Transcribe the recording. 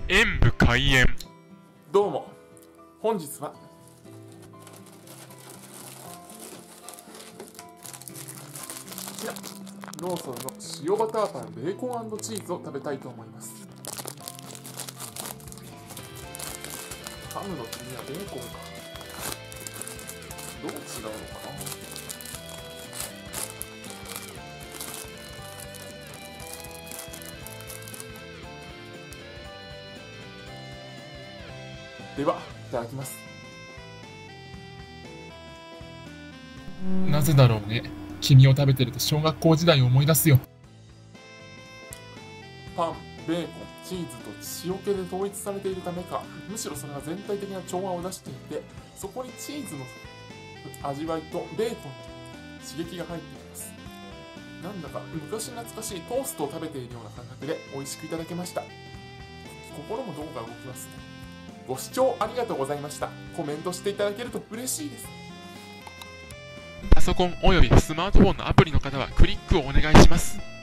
演武開演。 どうも、本日はこちらローソンの塩バターパンベーコン&チーズを食べたいと思います。ハムの次はベーコンか。どう違うのかな。では、いただきます。 なぜだろうね。君を食べてると小学校時代を思い出すよ。 パン、ベーコン、チーズと塩気で統一されているためか、むしろそれが全体的な調和を出していて、そこにチーズの味わいとベーコンに刺激が入っています。なんだか昔懐かしいトーストを食べているような感覚で美味しくいただけました。心もどこか動きますね。ご視聴ありがとうございました。コメントしていただけると嬉しいです。 パソコンおよびスマートフォンのアプリの方はクリックをお願いします。